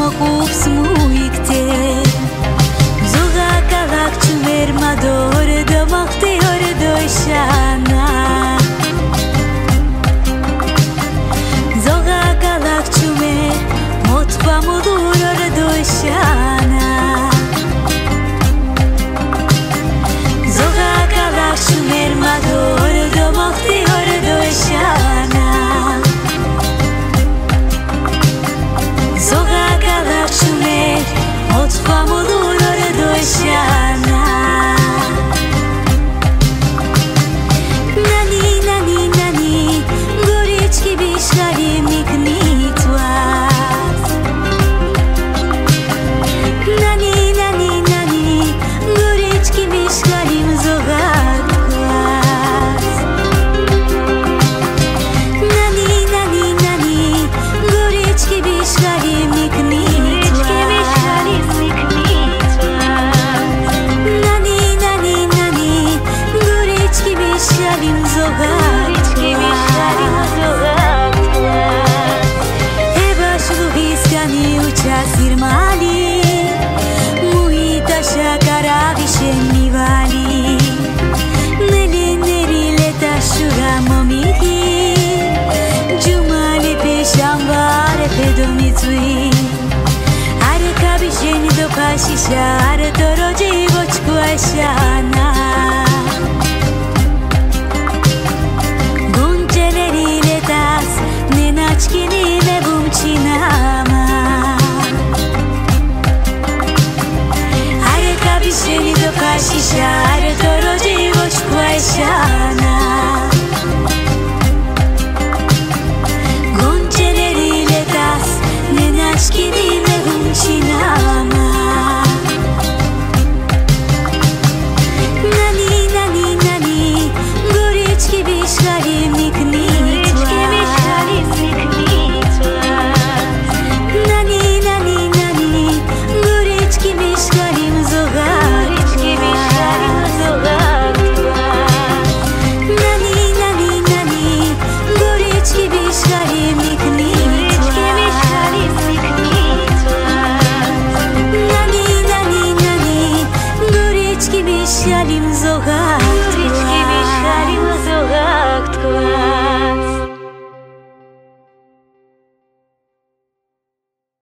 خوب سمویکته زوغا کلاک چومر مدور دماغتی هر دوشانا زوغا کلاک چومر مطبع مدور هر دوشانا زوغا کلاک چومر مدور دماغتی هر دوشانا زوغا کلاک چومر مطبع مدور هر دوشانا Arka bir jeni do kashisha, ar doroji bochku aishana.